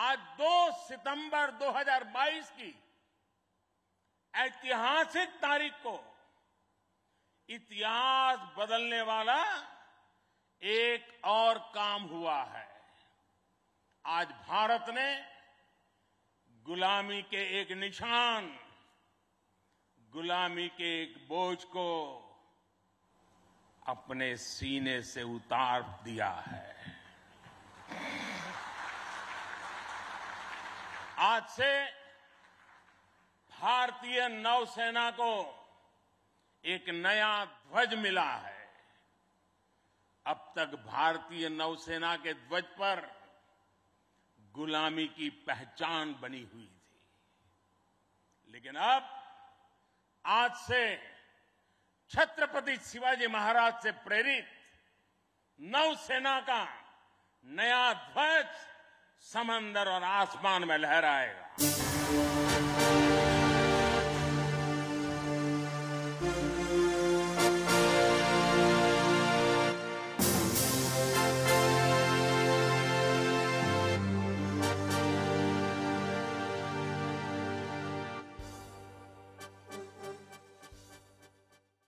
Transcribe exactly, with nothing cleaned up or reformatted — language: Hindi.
आज दो सितंबर दो हज़ार बाईस की ऐतिहासिक तारीख को इतिहास बदलने वाला एक और काम हुआ है। आज भारत ने गुलामी के एक निशान, गुलामी के एक बोझ को अपने सीने से उतार दिया है। आज से भारतीय नौसेना को एक नया ध्वज मिला है। अब तक भारतीय नौसेना के ध्वज पर गुलामी की पहचान बनी हुई थी, लेकिन अब आज से छत्रपति शिवाजी महाराज से प्रेरित नौसेना का नया ध्वज समंदर और आसमान में लहराएगा।